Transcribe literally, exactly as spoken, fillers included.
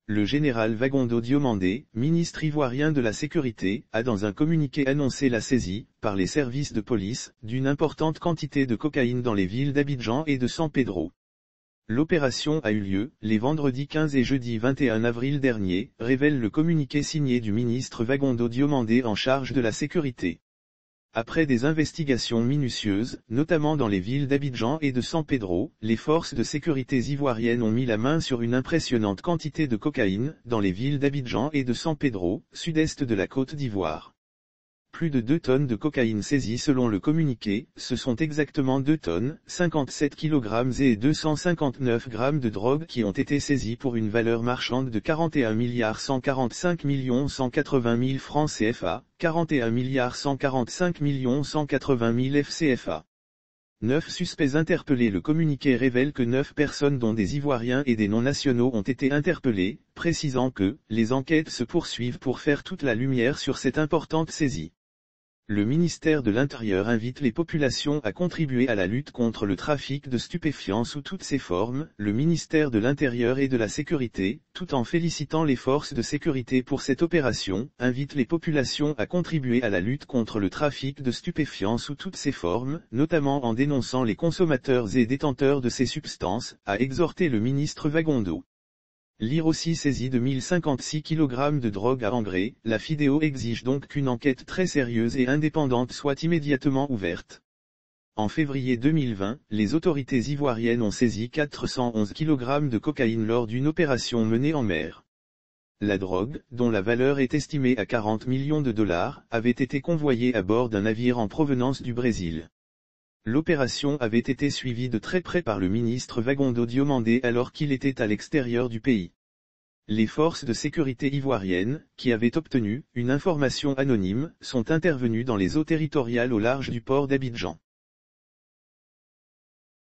Le général Wagondo Diomandé, ministre ivoirien de la Sécurité, a dans un communiqué annoncé la saisie, par les services de police, d'une importante quantité de cocaïne dans les villes d'Abidjan et de San Pedro. L'opération a eu lieu, les vendredis quinze et jeudi vingt et un avril dernier, révèle le communiqué signé du ministre Wagondo Diomandé en charge de la sécurité. Après des investigations minutieuses, notamment dans les villes d'Abidjan et de San Pedro, les forces de sécurité ivoiriennes ont mis la main sur une impressionnante quantité de cocaïne, dans les villes d'Abidjan et de San Pedro, sud-est de la Côte d'Ivoire. Plus de deux tonnes de cocaïne saisies selon le communiqué, ce sont exactement deux tonnes, cinquante-sept kilogrammes et deux cent cinquante-neuf grammes de drogue qui ont été saisies pour une valeur marchande de quarante et un milliards cent quarante-cinq millions cent quatre-vingt mille francs C F A, quarante et un milliards cent quarante-cinq millions cent quatre-vingt mille F C F A. Neuf suspects interpellés. Le communiqué révèle que neuf personnes dont des Ivoiriens et des non-nationaux ont été interpellés, précisant que, les enquêtes se poursuivent pour faire toute la lumière sur cette importante saisie. Le ministère de l'Intérieur invite les populations à contribuer à la lutte contre le trafic de stupéfiants sous toutes ses formes. Le ministère de l'Intérieur et de la Sécurité, tout en félicitant les forces de sécurité pour cette opération, invite les populations à contribuer à la lutte contre le trafic de stupéfiants sous toutes ses formes, notamment en dénonçant les consommateurs et détenteurs de ces substances, a exhorté le ministre Wagondo. Lire aussi saisie de mille cinquante-six kilogrammes de drogue à engrais. La FIDEO exige donc qu'une enquête très sérieuse et indépendante soit immédiatement ouverte. En février deux mille vingt, les autorités ivoiriennes ont saisi quatre cent onze kilogrammes de cocaïne lors d'une opération menée en mer. La drogue, dont la valeur est estimée à quarante millions de dollars, avait été convoyée à bord d'un navire en provenance du Brésil. L'opération avait été suivie de très près par le ministre Wagondo Diomandé alors qu'il était à l'extérieur du pays. Les forces de sécurité ivoiriennes, qui avaient obtenu une information anonyme, sont intervenues dans les eaux territoriales au large du port d'Abidjan.